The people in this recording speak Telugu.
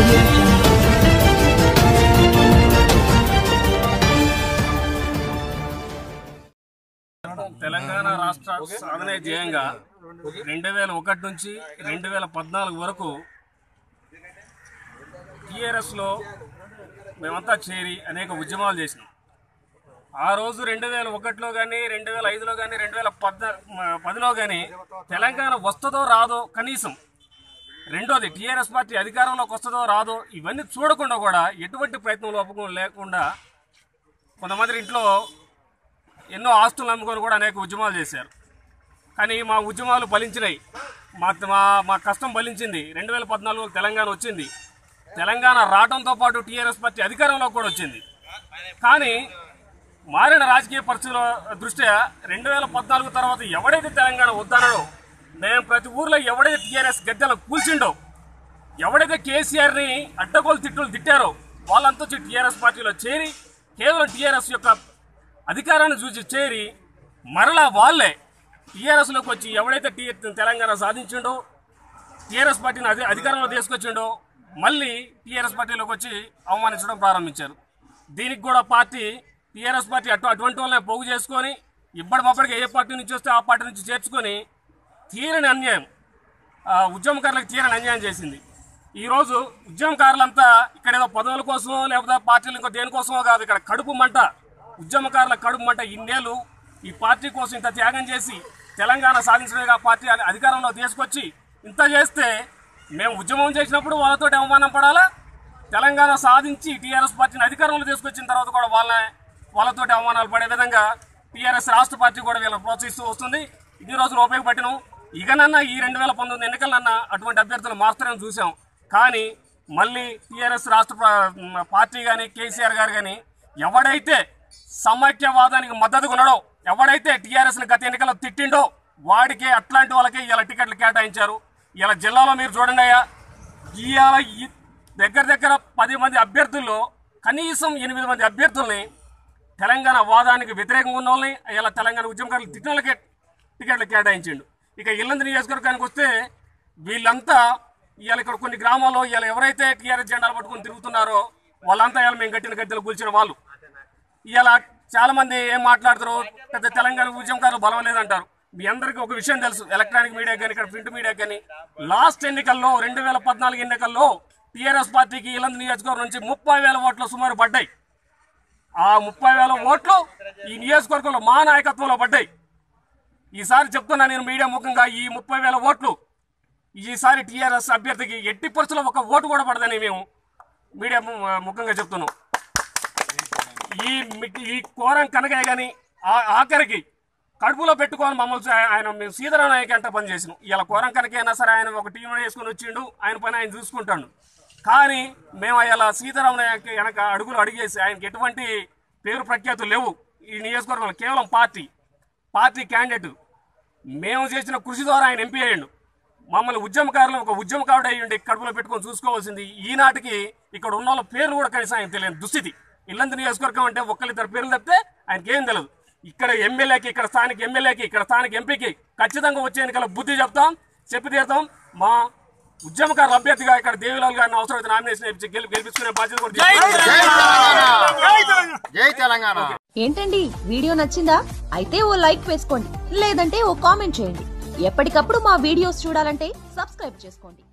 తెలంగాణ రాష్ట్ర సాధనే ధ్యేయంగా 2001 నుంచి 2014 వరకు టీఆర్ఎస్ లో మేమంతా చేరి అనేక ఉద్యమాలు చేసినాం. ఆ రోజు 2001లో కానీ 2005లో కానీ 2010లో కానీ తెలంగాణ వస్తుందో రాదో, కనీసం రెండోది టీఆర్ఎస్ పార్టీ అధికారంలోకి వస్తుందో రాదో ఇవన్నీ చూడకుండా కూడా ఎటువంటి ప్రయత్నం లోపం లేకుండా కొంతమంది ఇంట్లో ఎన్నో ఆస్తులు నమ్ముకొని కూడా అనేక ఉద్యమాలు చేశారు. కానీ మా ఉద్యమాలు ఫలించినాయి, మా కష్టం ఫలించింది. 2014లో తెలంగాణ వచ్చింది. తెలంగాణ రావడంతో పాటు టీఆర్ఎస్ పార్టీ అధికారంలో కూడా వచ్చింది. కానీ మారిన రాజకీయ పరిస్థితుల దృష్ట్యా 2014 తర్వాత ఎవడైతే తెలంగాణ వద్దన్నాడో, మేము ప్రతి ఊర్లో ఎవడైతే టీఆర్ఎస్ గద్దెలు కూల్చిండో, ఎవడైతే కేసీఆర్ని అడ్డగోలు తిట్టులు తిట్టారో వాళ్ళంతా వచ్చి టీఆర్ఎస్ పార్టీలో చేరి కేవలం టీఆర్ఎస్ యొక్క అధికారాన్ని చూసి చేరి మరలా వాళ్ళే టీఆర్ఎస్లోకి వచ్చి ఎవడైతే తెలంగాణ సాధించిండో, టీఆర్ఎస్ పార్టీని అధికారంలో తీసుకొచ్చిండో మళ్ళీ టీఆర్ఎస్ పార్టీలోకి వచ్చి అవమానించడం ప్రారంభించారు. దీనికి కూడా టీఆర్ఎస్ పార్టీ అటువంటి వాళ్ళని పోగు చేసుకొని ఇప్పటికప్పటికి ఏ పార్టీ నుంచి వస్తే ఆ పార్టీ నుంచి చేర్చుకొని తీరని అన్యాయం, ఉద్యమకారులకు తీరని అన్యాయం చేసింది. ఈరోజు ఉద్యమకారులంతా ఇక్కడ ఏదో పదవుల కోసమో లేకపోతే పార్టీలు ఇంకో దేనికోసమో కాదు, ఇక్కడ కడుపు మంట, ఉద్యమకారుల కడుపు మంట. ఇన్నేళ్ళు ఈ పార్టీ కోసం ఇంత త్యాగం చేసి తెలంగాణ సాధించడానికి ఆ పార్టీ అధికారంలో తీసుకొచ్చి ఇంత చేస్తే మేము ఉద్యమం చేసినప్పుడు వాళ్ళతో అవమానం పడాలా, తెలంగాణ సాధించి టీఆర్ఎస్ పార్టీని అధికారంలో తీసుకొచ్చిన తర్వాత కూడా వాళ్ళతో అవమానాలు పడే విధంగా టీఆర్ఎస్ రాష్ట్ర పార్టీ కూడా వీళ్ళని ప్రోత్సహిస్తూ వస్తుంది. ఇన్ని రోజులు ఉపయోగపడినాం. ఇకనన్నా ఈ 2019 ఎన్నికలన్నా అటువంటి అభ్యర్థులు మారుస్తారని చూసాం. కానీ మళ్ళీ టీఆర్ఎస్ రాష్ట్ర పార్టీ కానీ కేసీఆర్ గారు కానీ ఎవడైతే సమైక్యవాదానికి మద్దతుగా ఉన్నాడో, ఎవడైతే టీఆర్ఎస్ని గత ఎన్నికల్లో తిట్టిండో వాడికే, అట్లాంటి వాళ్ళకే ఇలా టికెట్లు కేటాయించారు. ఇలా జిల్లాలో మీరు చూడండి అయ్యా, ఇవాళ దగ్గర 10 మంది అభ్యర్థుల్లో కనీసం 8 మంది అభ్యర్థుల్ని తెలంగాణ వాదానికి వ్యతిరేకంగా ఉన్న వాళ్ళని ఇలా తెలంగాణ ఉద్యమకారులు తిట్టిన వాళ్ళకే టికెట్లు కేటాయించిండు. ఇక ఇల్లందు నియోజకవర్గానికి వస్తే వీళ్ళంతా ఇవాళ ఇక్కడ కొన్ని గ్రామాల్లో ఇలా ఎవరైతే టీఆర్ఎస్ జెండాలు పట్టుకుని తిరుగుతున్నారో వాళ్ళంతా ఇలా మేము గట్టిన గద్దెలు కూల్చిన వాళ్ళు. ఇలా చాలా మంది ఏం మాట్లాడతారు, పెద్ద తెలంగాణ ఉద్యమకారులు బలం లేదంటారు. మీ అందరికీ ఒక విషయం తెలుసు, ఎలక్ట్రానిక్ మీడియా కానీ ఇక్కడ ప్రింట్ మీడియా కానీ లాస్ట్ ఎన్నికల్లో 2014 ఎన్నికల్లో టీఆర్ఎస్ పార్టీకి ఇల్లందు నియోజకవర్గం నుంచి 30,000 ఓట్లు సుమారు పడ్డాయి. ఆ 30,000 ఓట్లు ఈ నియోజకవర్గంలో మా నాయకత్వంలో పడ్డాయి. ఈసారి చెప్తున్నా నేను మీడియా ముఖంగా, ఈ 30,000 ఓట్లు ఈసారి టీఆర్ఎస్ అభ్యర్థికి ఎట్టి పరిస్థితుల్లో ఒక ఓటు కూడా పడదని మేము మీడియా ముఖంగా చెప్తున్నాం. ఈ కోరం కనకయ్య కానీ ఆఖరికి కడుపులో పెట్టుకొని మమ్మల్ని ఆయన మేము సీతారాం నాయక్ అంటే పనిచేసినాం. ఇలా కోరం కనకైనా సరే ఆయన ఒక టీంలో వేసుకొని వచ్చిండు, ఆయన పని ఆయన చూసుకుంటాడు. కానీ మేము ఇలా సీతారాం నాయక్ వెనక అడుగులు అడిగేసి ఆయనకి ఎటువంటి పేరు ప్రఖ్యాతులు లేవు ఈ నియోజకవర్గంలో. కేవలం పార్టీ క్యాండిడేట్. మేము చేసిన కృషి ద్వారా ఆయన ఎంపీ అయ్యిండు. మమ్మల్ని ఉద్యమకారులు ఒక ఉద్యమకారుడు అయ్యిండి కడుపులో పెట్టుకొని చూసుకోవాల్సింది. ఈనాటికి ఇక్కడ ఉన్న వాళ్ళ పేర్లు కూడా కనీసం ఆయన తెలియని దుస్థితి. ఇల్లందు నియోజకవర్గం అంటే ఒక్కరిద్దరు పేర్లు తప్పితే ఆయనకి ఏం తెలియదు. ఇక్కడ ఎమ్మెల్యేకి, ఇక్కడ స్థానిక ఎమ్మెల్యేకి, ఇక్కడ స్థానిక ఎంపీకి ఖచ్చితంగా వచ్చే ఎన్నికల బుద్ధి చెప్పి తీరుతాం. మా ఉద్యమకారుల అభ్యర్థిగా ఇక్కడ దేవిలాల్ గారిని అవసరమైతే నామినేషన్ గెలిపించుకునే బాధ్యత కూడా. ఏంటండి వీడియో నచ్చిందా? అయితే ఓ లైక్ వేసుకోండి, లేదంటే ఓ కామెంట్ చేయండి. ఎప్పటికప్పుడు మా వీడియోస్ చూడాలంటే సబ్స్క్రైబ్ చేసుకోండి.